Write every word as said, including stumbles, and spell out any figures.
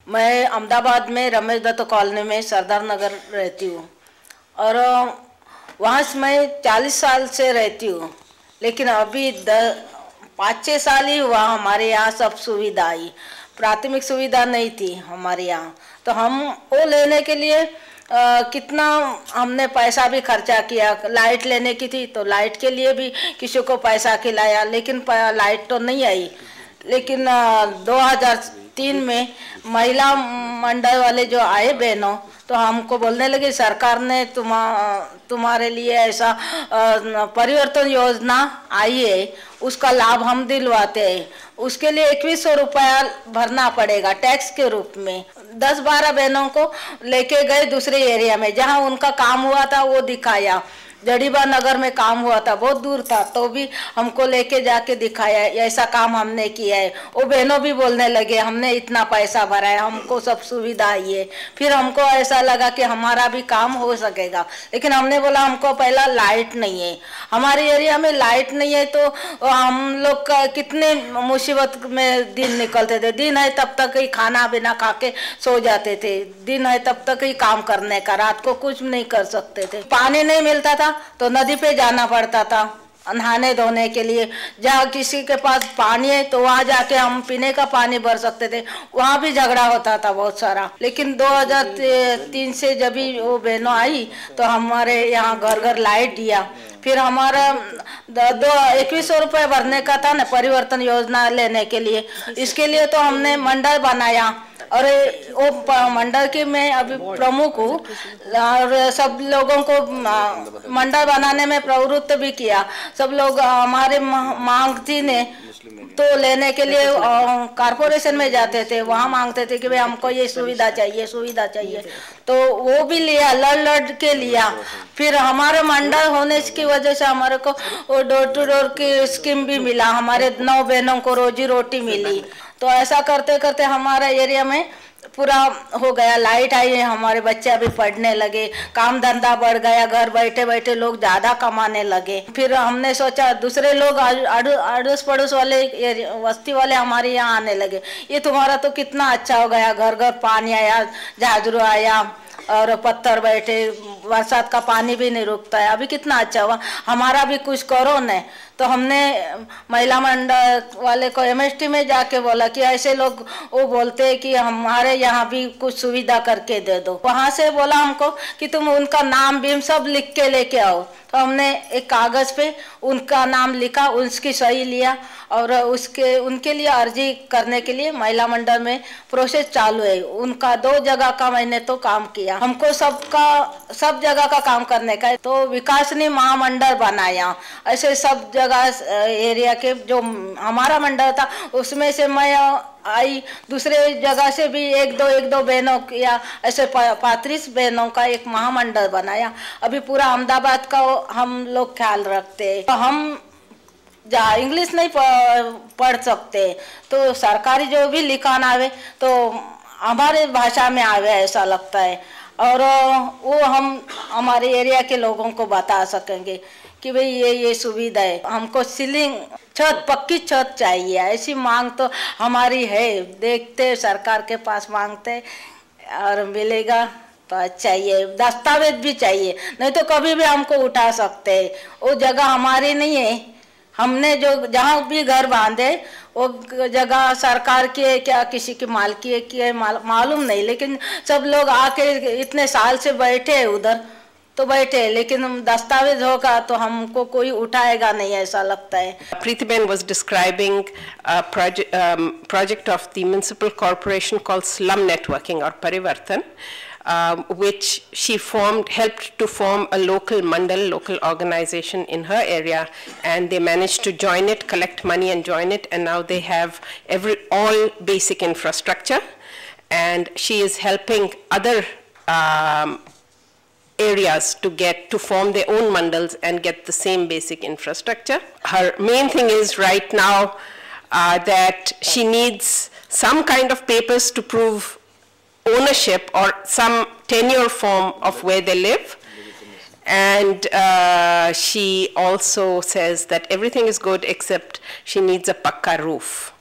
मैं अहमदाबाद में रमेश दत्त कॉलोनी में सरदार नगर रहती हूँ और वहाँ से मैं चालीस साल से रहती हूँ, लेकिन अभी द पाँच छः साल ही हुआ हमारे यहाँ सब सुविधा आई। प्राथमिक सुविधा नहीं थी हमारे यहाँ, तो हम वो लेने के लिए आ, कितना हमने पैसा भी खर्चा किया। लाइट लेने की थी तो लाइट के लिए भी किसी को पैसा खिलाया, लेकिन लाइट तो नहीं आई। लेकिन दो हज़ार तीन में महिला मंडल वाले जो आए बहनों, तो हमको बोलने लगे सरकार ने तुम्हा तुम्हारे लिए ऐसा परिवर्तन योजना आई है, उसका लाभ हम दिलवाते हैं। उसके लिए इक्कीस सौ रुपया भरना पड़ेगा टैक्स के रूप में। दस बारह बहनों को लेके गए दूसरे एरिया में, जहां उनका काम हुआ था वो दिखाया। जड़ीबा नगर में काम हुआ था, बहुत दूर था, तो भी हमको लेके जाके दिखाया ऐसा काम हमने किया है। वो बहनों भी बोलने लगे हमने इतना पैसा भरा है, हमको सब सुविधा आई है। फिर हमको ऐसा लगा कि हमारा भी काम हो सकेगा, लेकिन हमने बोला हमको पहला लाइट नहीं है, हमारे एरिया में लाइट नहीं है, तो हम लोग का कितने मुसीबत में दिन निकलते थे। दिन है तब तक ही खाना बिना खा के सो जाते थे, दिन है तब तक ही काम करने का, रात को कुछ नहीं कर सकते थे। पानी नहीं मिलता था तो नदी पे जाना पड़ता था नहाने धोने के लिए। जहाँ किसी के पास पानी है तो वहाँ जाके हम पीने का पानी भर सकते थे, वहाँ भी झगड़ा होता था बहुत सारा। लेकिन दो हज़ार तीन से जब भी वो बहनों आई तो हमारे यहाँ घर घर लाइट दिया। फिर हमारा दो इक्कीस सौ रुपये भरने का था ना परिवर्तन योजना लेने के लिए। इसके लिए तो हमने मंडल बनाया और वो मंडल की मैं अभी प्रमुख हूँ और सब लोगों को मंडल बनाने में प्रवृत्त भी किया। सब लोग हमारे मांग थी ने तो लेने के लिए कारपोरेशन में जाते थे, वहाँ मांगते थे कि भाई हमको ये सुविधा चाहिए सुविधा चाहिए, तो वो भी लिया, लड़ लड़ के लिया। फिर हमारे मंडल होने की वजह से हमारे को वो डोर टू डोर की स्कीम भी मिला, हमारे नौ बहनों को रोजी रोटी मिली। तो ऐसा करते करते हमारा एरिया में पूरा हो गया, लाइट आई है, हमारे बच्चे अभी पढ़ने लगे, काम धंधा बढ़ गया, घर बैठे बैठे लोग ज़्यादा कमाने लगे। फिर हमने सोचा दूसरे लोग अड़ोस पड़ोस वाले बस्ती वाले हमारे यहाँ आने लगे, ये तुम्हारा तो कितना अच्छा हो गया, घर घर पानी आया, झाजरू आया और पत्थर बैठे, बरसात का पानी भी नहीं रुकता है, अभी कितना अच्छा हुआ, हमारा भी कुछ करो न। तो हमने महिला मंडल वाले को एमएसटी में जाके बोला कि ऐसे लोग वो बोलते हैं कि हमारे यहाँ भी कुछ सुविधा करके दे दो। वहाँ से बोला हमको कि तुम उनका नाम भी सब लिख के लेके आओ। तो हमने एक कागज़ पे उनका नाम लिखा, उसकी सही लिया और उसके उनके लिए अर्जी करने के लिए महिला मंडल में प्रोसेस चालू है। उनका दो जगह का मैंने तो काम किया, हमको सबका सब जगह का काम करने का है। तो विकासनी महामंडल बनाया, ऐसे सब जगह एरिया के जो हमारा मंडल था उसमें से मैं आई, दूसरे जगह से भी एक दो एक दो बहनों या ऐसे पैंतीस बहनों का एक महामंडल बनाया। अभी पूरा अहमदाबाद का हम लोग ख्याल रखते हैं। तो हम जहाँ इंग्लिश नहीं पढ़ सकते तो सरकारी जो भी लिखाना आवे तो हमारे भाषा में आवे ऐसा लगता है, और वो हम हमारे एरिया के लोगों को बता सकेंगे कि भाई ये ये सुविधा है। हमको सीलिंग छत, पक्की छत चाहिए, ऐसी मांग तो हमारी है। देखते सरकार के पास मांगते और मिलेगा तो अच्छा ही है। दस्तावेज भी चाहिए, नहीं तो कभी भी हमको उठा सकते हैं। वो जगह हमारी नहीं है, हमने जो जहाँ भी घर बांधे वो जगह सरकार की है क्या किसी की मालकी की है मालूम नहीं, लेकिन सब लोग आके इतने साल से बैठे हैं उधर तो बैठे, लेकिन दस्तावेज होगा तो हमको कोई उठाएगा नहीं ऐसा लगता है। Preetiben was describing a project, um, project of the municipal corporation called Slum Networking or Parivartan, um, which she formed, helped to form a local mandal, local organization in her area, and they managed to join it, collect money and join it, and now they have every all basic infrastructure, and she is helping other um, areas to get to form their own mandals and get the same basic infrastructure. Her main thing is right now uh, that she needs some kind of papers to prove ownership or some tenure form of where they live. And uh, she also says that everything is good except she needs a pakka roof.